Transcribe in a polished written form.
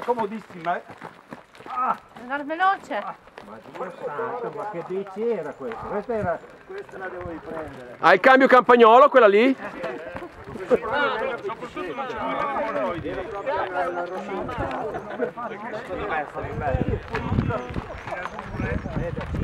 comodissima. Andare veloce. Ma Dio santo, ma che bici era questa? Questa la devo riprendere. Hai il cambio campagnolo quella lì? Era